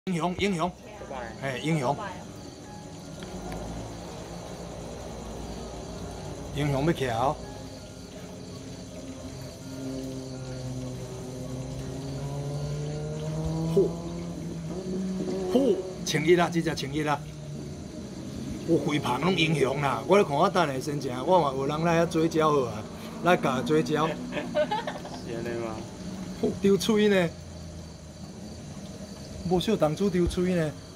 英雄，英雄，哎，英雄，英雄要起来哦！呼，千一啦，这只千一啦，有飞旁拢英雄啦！我咧看我等下先食，我嘛有人来遐做鸟好啊，来教做鸟。是安尼吗？丢喙呢？无小当主丢喙呢。